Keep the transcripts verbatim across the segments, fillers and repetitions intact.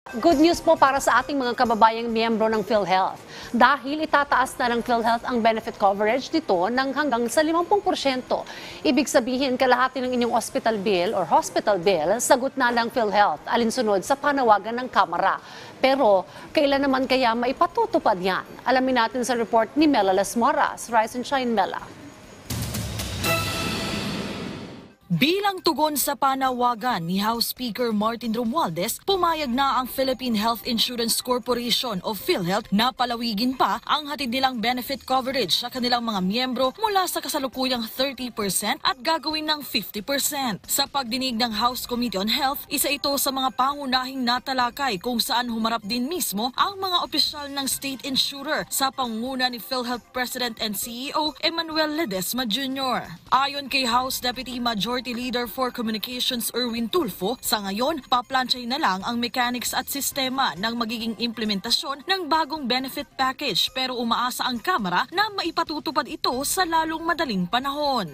Good news po para sa ating mga kababayang miyembro ng PhilHealth dahil itataas na ng PhilHealth ang benefit coverage nito ng hanggang sa limampu porsyento. Ibig sabihin, kalahati ng inyong hospital bill or hospital bill, sagot na ng PhilHealth alinsunod sa panawagan ng Kamara. Pero kailan naman kaya maipatutupad yan? Alamin natin sa report ni Mela Las Moras. Rise and shine, Mela. Bilang tugon sa panawagan ni House Speaker Martin Romualdez, pumayag na ang Philippine Health Insurance Corporation o PhilHealth na palawigin pa ang hatid nilang benefit coverage sa kanilang mga miyembro mula sa kasalukuyang thirty percent at gagawin ng fifty percent. Sa pagdinig ng House Committee on Health, isa ito sa mga pangunahing natalakay kung saan humarap din mismo ang mga opisyal ng state insurer sa pangunguna ni PhilHealth President and C E O Emmanuel Ledesma Junior Ayon kay House Deputy Majority Leader for Communications Erwin Tulfo, sa ngayon, paplansay na lang ang mechanics at sistema ng magiging implementasyon ng bagong benefit package pero umaasa ang Kamara na maipatutupad ito sa lalong madaling panahon.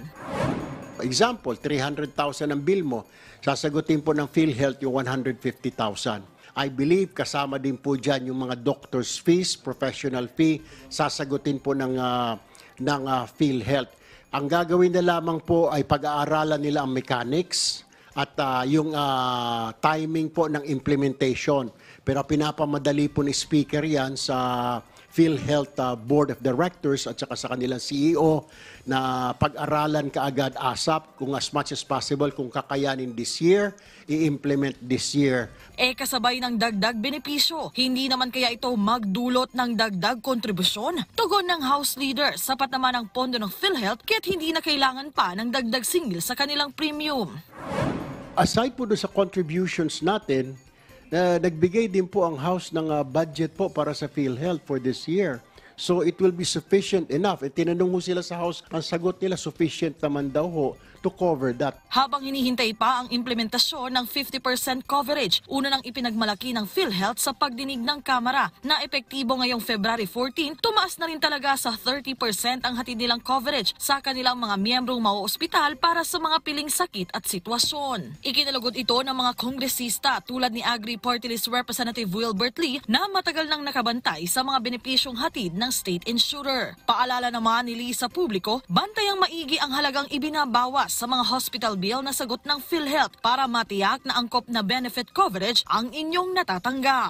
Example, three hundred thousand ang bill mo, sasagutin po ng PhilHealth yung one hundred fifty thousand. I believe kasama din po dyan yung mga doctor's fees, professional fee, sasagutin po ng, uh, ng uh, PhilHealth. Ang gagawin na lamang po ay pag-aaralan nila ang mechanics at uh, yung uh, timing po ng implementation. Pero pinapamadali po ni Speaker yan sa PhilHealth uh, Board of Directors at saka sa kanilang C E O na pag-aralan kaagad ASAP kung as much as possible kung kakayanin this year, i-implement this year. E kasabay ng dagdag benepisyo, hindi naman kaya ito magdulot ng dagdag kontribusyon? Tugon ng House Leader, sapat naman ang pondo ng PhilHealth kaya't hindi na kailangan pa ng dagdag singil sa kanilang premium. Aside po doon sa contributions natin, Uh, nagbigay din po ang House ng uh, budget po para sa PhilHealth for this year. So it will be sufficient enough. E, tinanong mo sila sa House, ang sagot nila sufficient naman daw ho to cover that. Habang hinihintay pa ang implementasyon ng fifty percent coverage, una nang ipinagmalaki ng PhilHealth sa pagdinig ng Kamara na epektibo ngayong February fourteen, tumaas na rin talaga sa thirty percent ang hatid nilang coverage sa kanilang mga miyembrong mauospital para sa mga piling sakit at sitwasyon. Ikinalugod ito ng mga kongresista tulad ni Agri Party List Representative Wilbert Lee na matagal nang nakabantay sa mga benepisyong hatid ng state insurer. Paalala naman ni Lee sa publiko, bantayang maigi ang halagang ibinabawas sa mga hospital bill na sagot ng PhilHealth para matiyak na angkop na benefit coverage ang inyong natatanggap.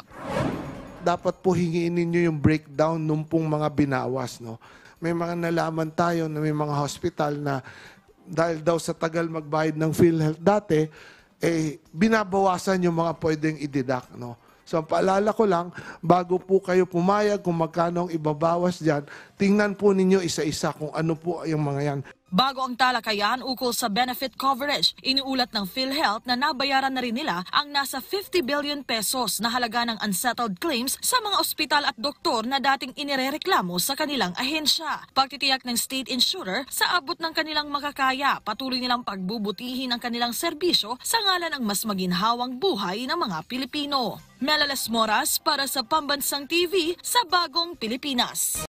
Dapat po hingiin ninyo yung breakdown nung pong mga binawas. No? May mga nalaman tayo na may mga hospital na dahil daw sa tagal magbayad ng PhilHealth dati, eh, binabawasan yung mga pwedeng i-deduct. No? So, paalala ko lang, bago po kayo pumayag kung magkano ang ibabawas dyan, tingnan po ninyo isa-isa kung ano po yung mga yan. Bago ang talakayan ukol sa benefit coverage, iniulat ng PhilHealth na nabayaran na rin nila ang nasa fifty billion pesos na halaga ng unsettled claims sa mga ospital at doktor na dating inirereklamo sa kanilang ahensya. Pagtitiyak ng state insurer sa abot ng kanilang makakaya, patuloy nilang pagbubutihin ang kanilang serbisyo sa ngalan ng mas maginhawang buhay ng mga Pilipino. Mela Las Moras para sa Pambansang T V sa Bagong Pilipinas.